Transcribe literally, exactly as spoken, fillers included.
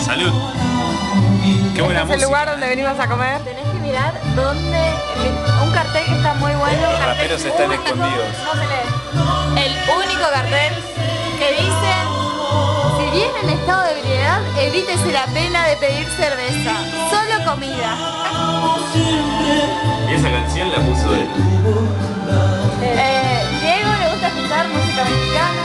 Salud. Qué buena ¿Este es el música. lugar donde venimos a comer? Tenés que mirar dónde... Un cartel que está muy bueno. Los un cartel raperos están único, escondidos. No se lee. El único cartel que dice: si viene en estado de ebriedad, evítese la pena de pedir cerveza. Solo comida. Y esa canción la puso él. Eh, Diego le gusta escuchar música mexicana.